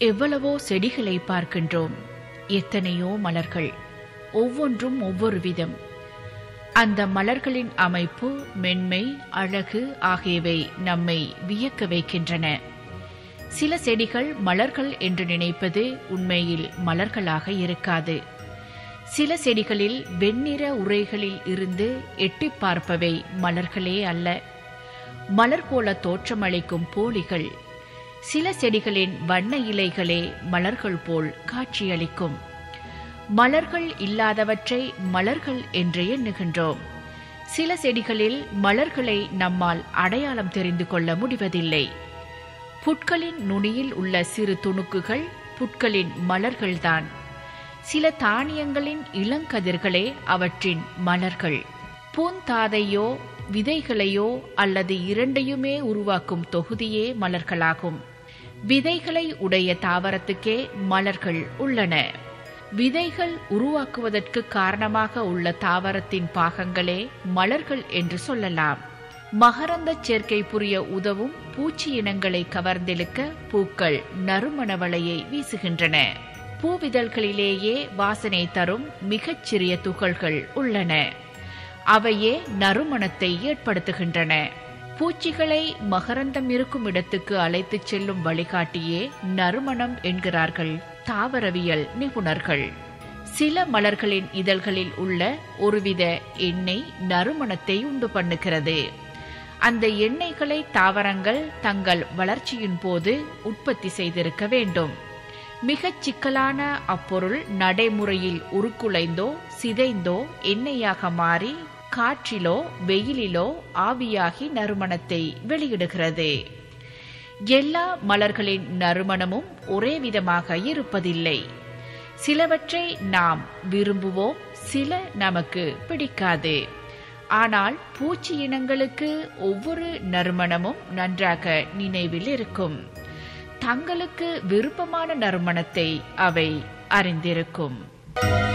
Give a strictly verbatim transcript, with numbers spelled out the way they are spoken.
எவ்வளவோ செடிகளை பார்க்கின்றோம், எத்தனையோ மலர்கள், ஒவ்வொன்றும் ஒவ்வொரு விதம். அந்த மலர்களின் அமைப்பு, மென்மை, அழகு ஆகியவை நம்மை வியக்க வைக்கின்றன. சில செடிகள் மலர்கள் என்று நினைப்பது உண்மையில் மலர்களாக இருக்காது. சில செடிகளில் வெண்ணிற உறைகளில் இருந்து எட்டி பார்ப்பவை மலர்களே அல்ல, மலர் போல தோற்றமளிக்கும் போலிகள். சில செடிகளின் வண்ண இலைகளே மலர்கள் போல் காட்சியளிக்கும். மலர்கள் இல்லாதவற்றை மலர்கள் என்று எண்ணுகின்றோம். சில செடிகளில் மலர்களை நம்மால் அடையாளம் தெரிந்து கொள்ள முடிவதில்லை. புட்களின் நுனியில் உள்ள சிறு துணுக்குகள் புட்களின் மலர்கள்தான். சில தானியங்களின் இளங்கதிர்களே அவற்றின் மலர்கள். பூந்தாதையோ விதைகளையோ அல்லது இரண்டையுமே உருவாக்கும் தொகுதியே மலர்களாகும். விதைகளை உடைய தாவரத்துக்கே மலர்கள் உள்ளன. விதைகள் உருவாக்குவதற்கு காரணமாக உள்ள தாவரத்தின் பாகங்களே மலர்கள் என்று சொல்லலாம். மகரந்த சேர்க்கை புரிய உதவும் பூச்சி இனங்களை கவர்ந்தெழுக்க பூக்கள் நறுமண வளையை வீசுகின்றன. பூவிதழ்களிலேயே வாசனை தரும் மிகச் சிறிய துகள்கள் உள்ளன. அவையே நறுமணத்தை ஏற்படுத்துகின்றன. பூச்சிகளை மகரந்தம் இருக்கும் இடத்துக்கு அழைத்துச் செல்லும் வழிகாட்டியே நறுமணம் என்கிறார்கள் தாவரவியல் நிபுணர்கள். சில மலர்களின் இதழ்களில் உள்ள ஒருவித எண்ணெய் நறுமணத்தை உண்டு பண்ணுகிறது. அந்த எண்ணெய்களை தாவரங்கள் தங்கள் வளர்ச்சியின் போது உற்பத்தி செய்திருக்க வேண்டும். மிகச் சிக்கலான அப்பொருள் நடைமுறையில் உருக்குலைந்தோ சிதைந்தோ எண்ணெயாக மாறி காற்றிலோ வெயிலிலோ ஆவியாகி நறுமணத்தை வெளியிடுகிறது. எல்லா மலர்களின் நறுமணமும் ஒரே விதமாக இருப்பதில்லை. சிலவற்றை நாம் விரும்புவோம், சில நமக்கு பிடிக்காது. ஆனால் பூச்சி இனங்களுக்கு ஒவ்வொரு நறுமணமும் நன்றாக நினைவில் இருக்கும். தங்களுக்கு விருப்பமான நறுமணத்தை அவை அறிந்திருக்கும்.